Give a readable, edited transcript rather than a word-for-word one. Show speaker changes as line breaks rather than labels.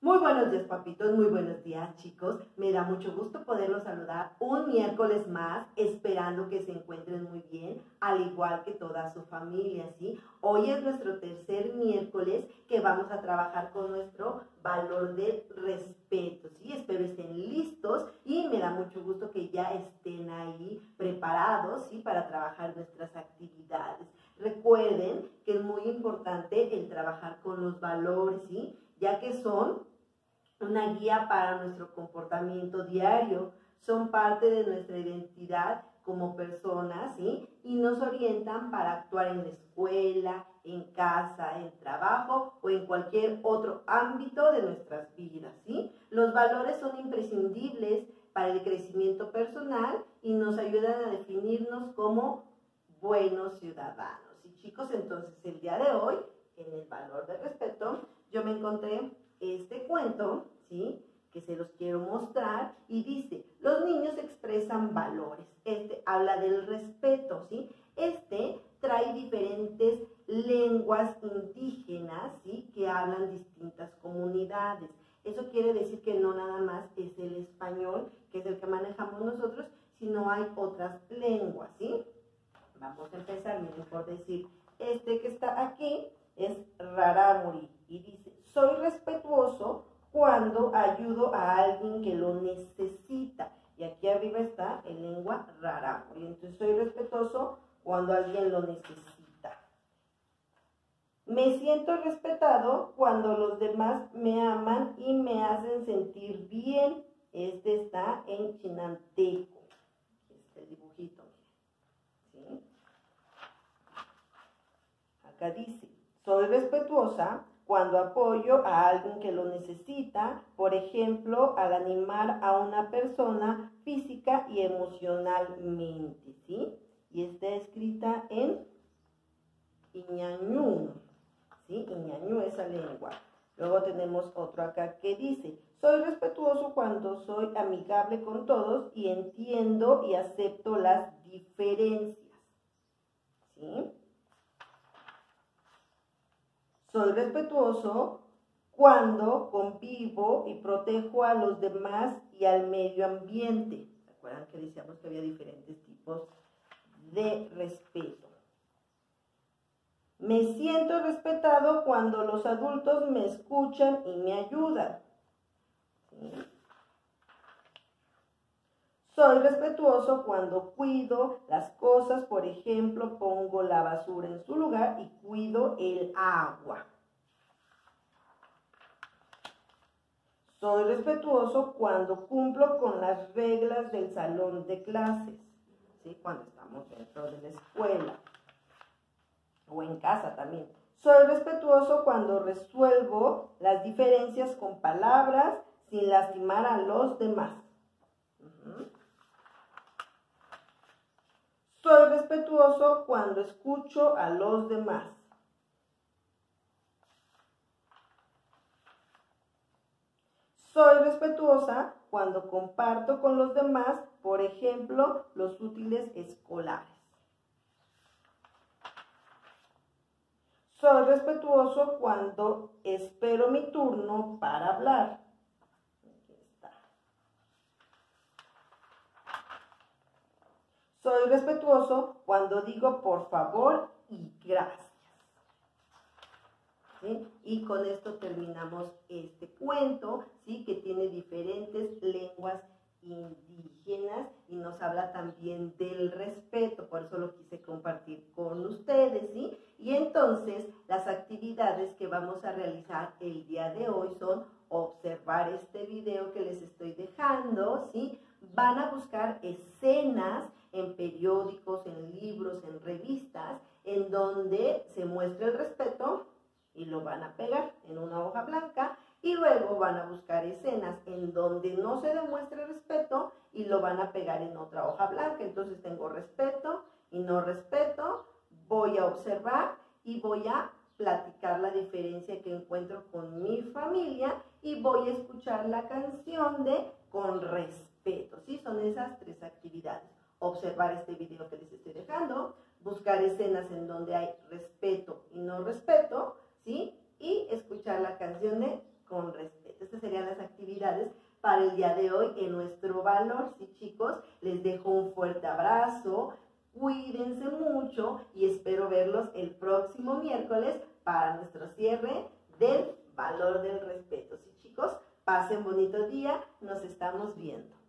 Muy buenos días, papitos, muy buenos días, chicos. Me da mucho gusto poderlos saludar un miércoles más, esperando que se encuentren muy bien, al igual que toda su familia, ¿sí? Hoy es nuestro tercer miércoles que vamos a trabajar con nuestro valor de respeto, ¿sí? Espero estén listos y me da mucho gusto que ya estén ahí preparados, ¿sí? Para trabajar nuestras actividades. Recuerden que es muy importante el trabajar con los valores, ¿sí? Ya que son una guía para nuestro comportamiento diario, son parte de nuestra identidad como personas, ¿sí? Y nos orientan para actuar en la escuela, en casa, en trabajo o en cualquier otro ámbito de nuestras vidas, ¿sí? Los valores son imprescindibles para el crecimiento personal y nos ayudan a definirnos como buenos ciudadanos. Y chicos, entonces el día de hoy, en el valor del respeto, yo me encontré este cuento, ¿sí? Que se los quiero mostrar y dice, los niños expresan valores. Este habla del respeto, ¿sí? Este trae diferentes lenguas indígenas, ¿sí? Que hablan distintas comunidades. Eso quiere decir que no nada más es el español, que es el que manejamos nosotros, sino hay otras lenguas, ¿sí? Vamos a empezar, miren, por decir, este que está aquí es Rarámuri y dice, soy respetuoso cuando ayudo a alguien que lo necesita. Y aquí arriba está en lengua Rarámuri. Entonces, soy respetuoso cuando alguien lo necesita. Me siento respetado cuando los demás me aman y me hacen sentir bien. Este está en chinanteco. Este dibujito, miren. ¿Sí? Acá dice, soy respetuosa cuando apoyo a alguien que lo necesita, por ejemplo, al animar a una persona física y emocionalmente, ¿sí? Y está escrita en Iñañú, ¿sí? Iñañú, esa lengua. Luego tenemos otro acá que dice, soy respetuoso cuando soy amigable con todos y entiendo y acepto las diferencias, ¿sí? Soy respetuoso cuando convivo y protejo a los demás y al medio ambiente. ¿Se acuerdan que decíamos que había diferentes tipos de respeto? Me siento respetado cuando los adultos me escuchan y me ayudan. ¿Sí? Soy respetuoso cuando cuido las cosas, por ejemplo, pongo la basura en su lugar y cuido el agua. Soy respetuoso cuando cumplo con las reglas del salón de clases, ¿sí? Cuando estamos dentro de la escuela o en casa también. Soy respetuoso cuando resuelvo las diferencias con palabras sin lastimar a los demás. Soy respetuoso cuando escucho a los demás. Soy respetuosa cuando comparto con los demás, por ejemplo, los útiles escolares. Soy respetuoso cuando espero mi turno para hablar. Aquí está. Soy respetuoso cuando digo por favor y gracias. ¿Sí? Y con esto terminamos este cuento, ¿sí? Que tiene diferentes lenguas indígenas y nos habla también del respeto, por eso lo quise compartir con ustedes, ¿sí? Y entonces las actividades que vamos a realizar el día de hoy son observar este video que les estoy dejando, ¿sí? Van a buscar escenas en periódicos, en libros, en revistas, en donde se muestre el respeto y lo van a pegar en una hoja blanca y luego van a buscar escenas en donde no se demuestre respeto y lo van a pegar en otra hoja blanca. Entonces tengo respeto y no respeto, voy a observar y voy a platicar la diferencia que encuentro con mi familia y voy a escuchar la canción de Con Respeto, ¿sí? Son esas tres actividades. Observar este video que les estoy dejando, buscar escenas en donde hay respeto y no respeto, ¿sí? Y escuchar la canción de Con Respeto. Esta actividades para el día de hoy en nuestro valor. Sí, chicos, les dejo un fuerte abrazo, cuídense mucho y espero verlos el próximo miércoles para nuestro cierre del valor del respeto. Sí, chicos, pasen bonito día, nos estamos viendo.